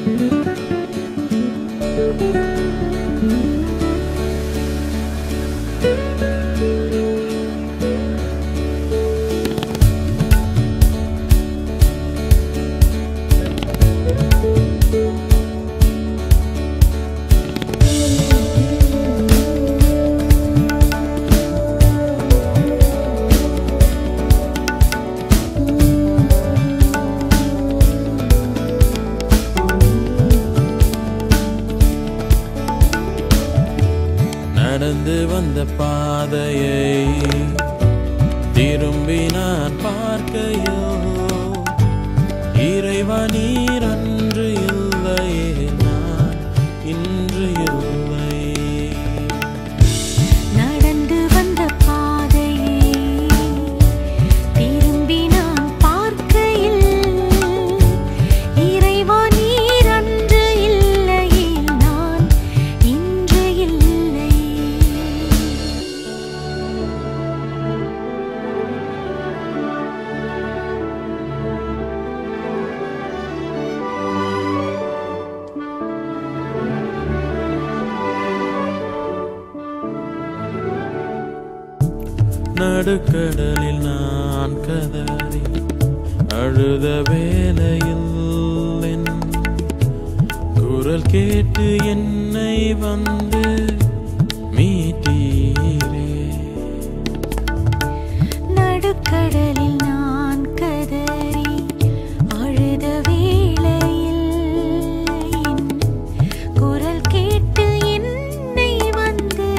நடந்து வந்த பாதையை திரும்பி நான் பார்க்கையோ இறைவா நீர் அன்று இல்லையே நான் இன்று இல்லை. நடந்து வந்த பாதையை திரும்பி நான் பார்க்கையில் இறைவா நீர் அன்று இல்லையே நான் இன்று இல்லை. நடுக்கடலில் நான் கதறி அழுத வேளையில் என் குரல் கேட்டு என்னை வந்து மீட்டீரே. நடுக்கடலில் நான் கதறி அழுத வேளையில் என் குரல் கேட்டு என்னை வந்து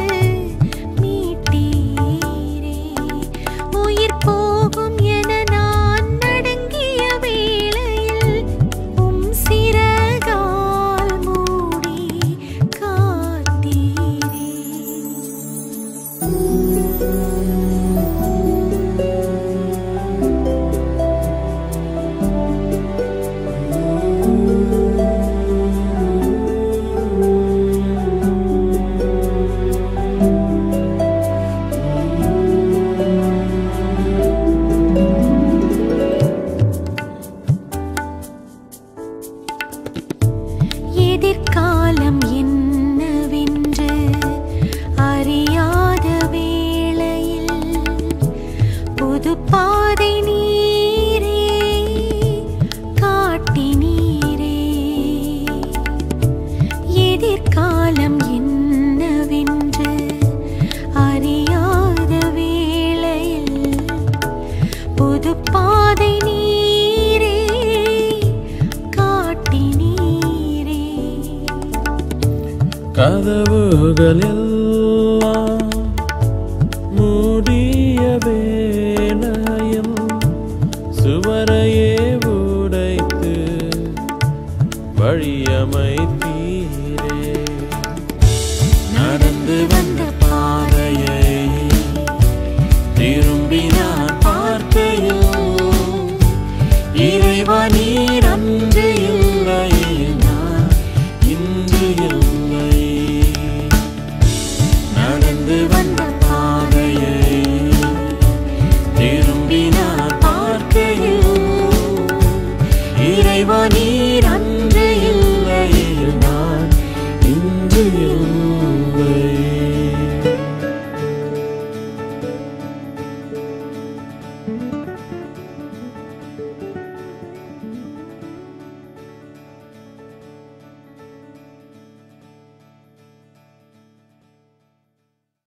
மீட்டீரே. உயிர் போகும் என நான் நடுங்கிய வேளையில் உம் சிறகால் மூடி காத்தீரே. எதிர்காலம் என்னவென்று அறியாத வேளையில் புது பாதை நீரே காட்டினீரே. எதிர்காலம் என்னவென்று அறியாத வேளையில் புது பாதை நீரே காட்டினீரே. கதவுகள் எல்லாம் மூடிய வேளையில் சுவரையே உடைத்து வழியமைத்தீரே. நடந்து வந்த பாதையை